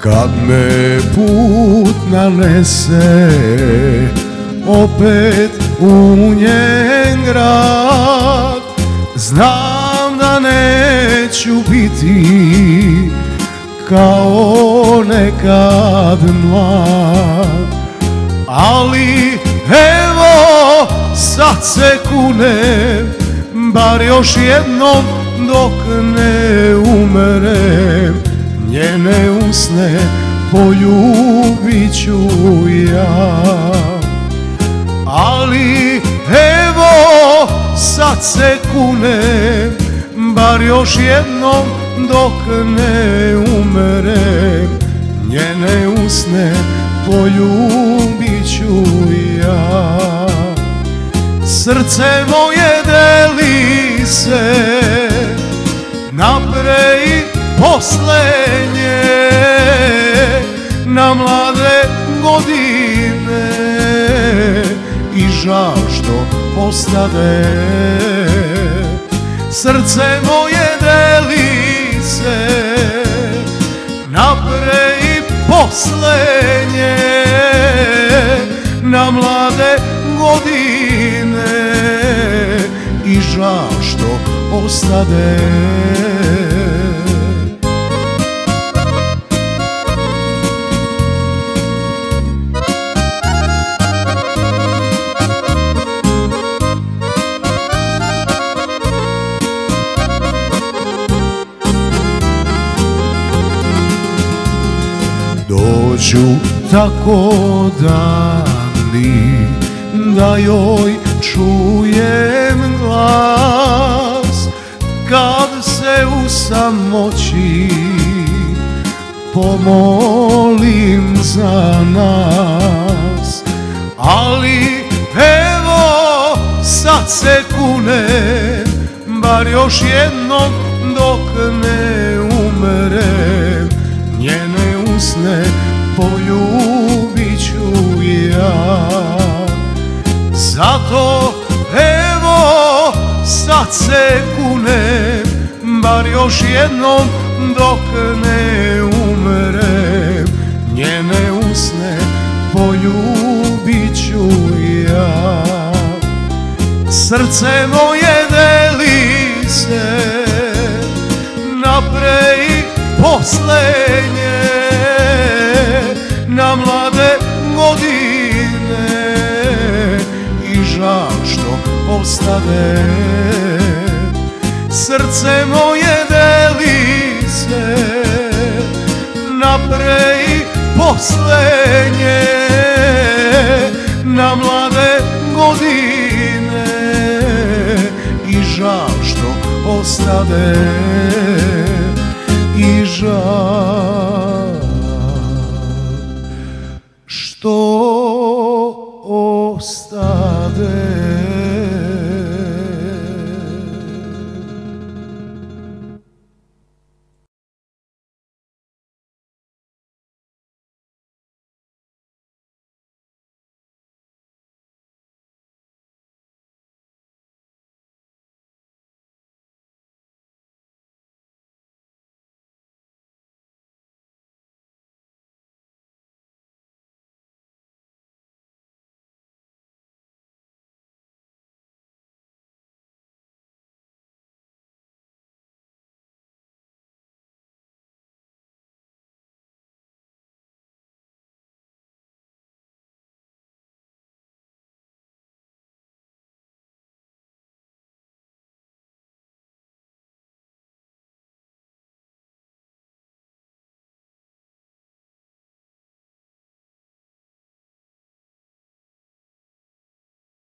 Kad me put nanese opet u njen grad, znam da neću biti kao nekad mlad. Ali evo sad se kunem, bar još jednom dok ne umerem, njene usne poljubit ću ja. Ali evo sad se kunem, bar još jednom dok ne umerem, njene usne poljubit ću ja. Srce moje deli se na pre i posle nje, na mlade godine i žal što ostade. Srce moje deli se na pre i posle nje, na mlade godine i žal što ostade. Dođu tako dani da joj čujem glas, kad se u samoći pomolim za nas. Ali evo sad se kunem, bar još jednom dok ne umerem, njene usne poljubit ću ja. Zato evo sad se kunem, bar još jednom dok ne umerem, njene usne poljubit ću ja. Srce moje deli se na pre i posle nje, na mlade godine i žal što ostade. Srce moje deli se na pre i posle nje, na mlade godine i žal što ostade. I žal